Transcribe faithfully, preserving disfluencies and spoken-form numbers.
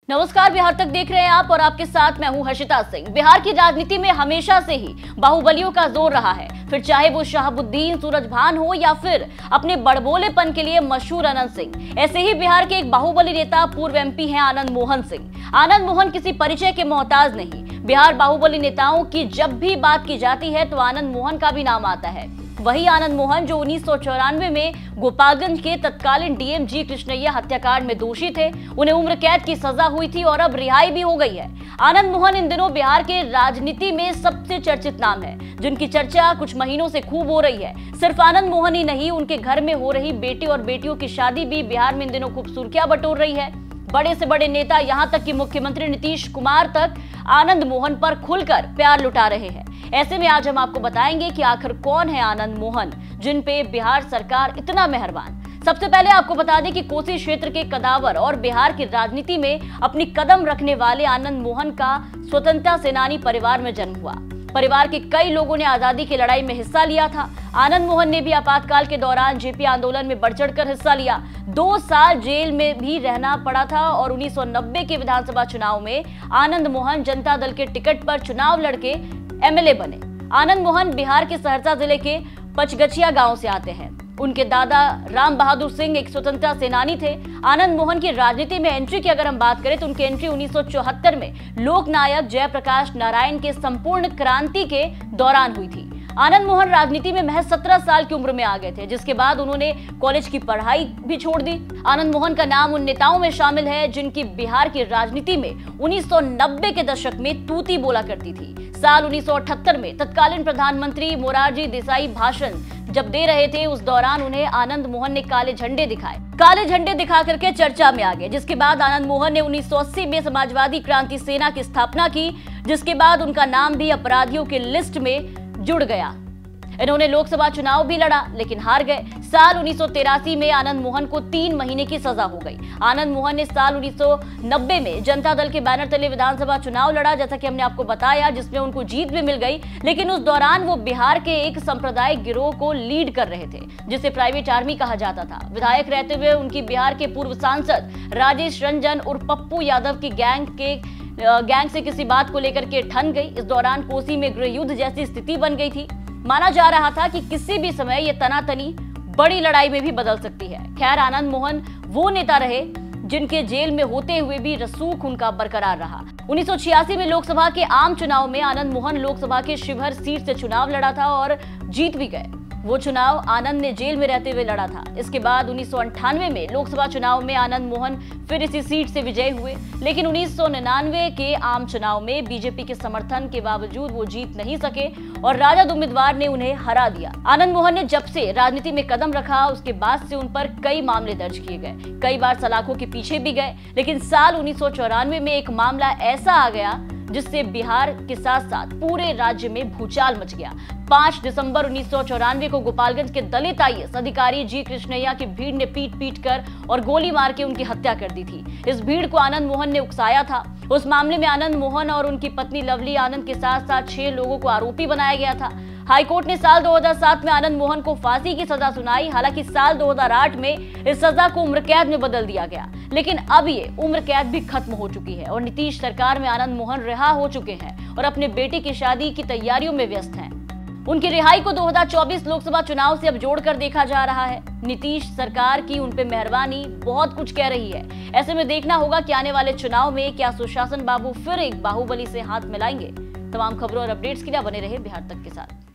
नमस्कार, बिहार तक देख रहे हैं आप और आपके साथ मैं हूं हर्षिता सिंह। बिहार की राजनीति में हमेशा से ही बाहुबलियों का जोर रहा है, फिर चाहे वो शहाबुद्दीन सूरजभान हो या फिर अपने बड़बोलेपन के लिए मशहूर आनंद सिंह। ऐसे ही बिहार के एक बाहुबली नेता पूर्व एमपी हैं आनंद मोहन सिंह। आनंद मोहन किसी परिचय के मोहताज नहीं। बिहार बाहुबली नेताओं की जब भी बात की जाती है तो आनंद मोहन का भी नाम आता है। वही आनंद मोहन जो उन्नीस सौ चौरानवे में गोपालगंज के तत्कालीन डीएम जी कृष्णैया हत्याकांड में दोषी थे। उन्हें उम्र कैद की सजा हुई थी और अब रिहाई भी हो गई है। आनंद मोहन इन दिनों बिहार के राजनीति में सबसे चर्चित नाम है, जिनकी चर्चा कुछ महीनों से खूब हो रही है। सिर्फ आनंद मोहन ही नहीं, उनके घर में हो रही बेटे और बेटियों की शादी भी बिहार में इन दिनों खूब सुर्खियां बटोर रही है। बड़े से बड़े नेता, यहां तक कि मुख्यमंत्री नीतीश कुमार तक आनंद मोहन पर खुलकर प्यार लुटा रहे हैं। ऐसे में आज हम आपको बताएंगे कि आखिर कौन है आनंद मोहन, जिन पे बिहार सरकार इतना मेहरबान। सबसे पहले आपको बता दें कि कोसी क्षेत्र के कदावर और बिहार की राजनीति में अपनी कदम रखने वाले आनंद मोहन का स्वतंत्रता सेनानी परिवार में जन्म हुआ। परिवार के कई लोगों ने आजादी की लड़ाई में हिस्सा लिया था। आनंद मोहन ने भी आपातकाल के दौरान जेपी आंदोलन में बढ़ चढ़कर हिस्सा लिया। दो साल जेल में भी रहना पड़ा था और उन्नीस सौ नब्बे के विधानसभा चुनाव में आनंद मोहन जनता दल के टिकट पर चुनाव लड़के एमएलए बने। आनंद मोहन बिहार के सहरसा जिले के पचगछिया गांव से आते हैं। उनके दादा राम बहादुर सिंह एक स्वतंत्रता सेनानी थे। आनंद मोहन की राजनीति में एंट्री की अगर हम बात करें तो उनकी एंट्री उन्नीस सौ चौहत्तर में लोकनायक जयप्रकाश नारायण के संपूर्ण क्रांति के दौरान हुई थी। आनंद मोहन राजनीति में महज सत्रह साल की उम्र में आ गए थे, जिसके बाद उन्होंने कॉलेज की पढ़ाई भी छोड़ दी। आनंद मोहन का नाम उन नेताओं में शामिल है जिनकी बिहार की राजनीति में उन्नीस सौ नब्बे के दशक में तूती बोला करती थी। साल उन्नीस सौ अठहत्तर में तत्कालीन प्रधानमंत्री मोरारजी देसाई भाषण जब दे रहे थे, उस दौरान उन्हें आनंद मोहन ने काले झंडे दिखाए। काले झंडे दिखा करके चर्चा में आ गए, जिसके बाद आनंद मोहन ने उन्नीस सौ अस्सी में समाजवादी क्रांति सेना की स्थापना की, जिसके बाद उनका नाम भी अपराधियों की लिस्ट में जुड़ गया। इन्होंने लोकसभा चुनाव भी लड़ा लेकिन हार गए। साल उन्नीस सौ तिरासी में आनंद मोहन को तीन महीने की सजा हो गई। आनंद मोहन ने साल उन्नीस सौ नब्बे में जनता दल के बैनर तले विधानसभा चुनाव लड़ा, जैसा कि हमने आपको बताया, जिसमें उनको जीत भी मिल गई। लेकिन उस दौरान वो बिहार के एक सांप्रदायिक गिरोह को लीड कर रहे थे, जिसे प्राइवेट आर्मी कहा जाता था। विधायक रहते हुए उनकी बिहार के पूर्व सांसद राजेश रंजन और पप्पू यादव की गैंग के गैंग से किसी बात को लेकर के ठन गई। इस दौरान कोसी में गृह युद्ध जैसी स्थिति बन गई थी। माना जा रहा था कि किसी भी समय ये तनातनी बड़ी लड़ाई में भी बदल सकती है। खैर, आनंद मोहन वो नेता रहे जिनके जेल में होते हुए भी रसूख उनका बरकरार रहा। उन्नीस सौ छियासी में लोकसभा के आम चुनाव में आनंद मोहन लोकसभा के शिवहर सीट से चुनाव लड़ा था और जीत भी गए। वो चुनाव आनंद ने जेल में रहते हुए लड़ा था। इसके बाद उन्नीस सौ अंठानवे में लोकसभा चुनाव में आनंद मोहन फिर इसी सीट से विजयी हुए, लेकिन उन्नीस सौ निन्यानवे के आम चुनाव में बीजेपी के समर्थन के बावजूद वो जीत नहीं सके और राजद उम्मीदवार ने उन्हें हरा दिया। आनंद मोहन ने जब से राजनीति में कदम रखा, उसके बाद से उन पर कई मामले दर्ज किए गए, कई बार सलाखों के पीछे भी गए। लेकिन साल उन्नीस सौ चौरानवे में एक मामला ऐसा आ गया जिससे बिहार के साथ साथ पूरे राज्य में भूचाल मच गया। पाँच दिसंबर उन्नीस सौ चौरानवे को गोपालगंज के दलित आईएएस अधिकारी जी कृष्णैया की भीड़ ने पीट पीट कर और गोली मार के उनकी हत्या कर दी थी। इस भीड़ को आनंद मोहन ने उकसाया था। उस मामले में आनंद मोहन और उनकी पत्नी लवली आनंद के साथ साथ छह लोगों को आरोपी बनाया गया था। हाईकोर्ट ने साल दो हज़ार सात में आनंद मोहन को फांसी की सजा सुनाई। हालांकि साल दो हज़ार आठ में इस सजा को उम्र कैद में बदल दिया गया, लेकिन अब ये उम्र कैद भी खत्म हो चुकी है और नीतीश सरकार में आनंद मोहन रिहा हो चुके हैं और अपने बेटे की शादी की तैयारियों में व्यस्त हैं। उनकी रिहाई को दो हज़ार चौबीस लोकसभा चुनाव से अब जोड़कर देखा जा रहा है। नीतीश सरकार की उन पे मेहरबानी बहुत कुछ कह रही है। ऐसे में देखना होगा कि आने वाले चुनाव में क्या सुशासन बाबू फिर एक बाहुबली से हाथ मिलाएंगे। तमाम खबरों और अपडेट्स के लिए बने रहे बिहार तक के साथ।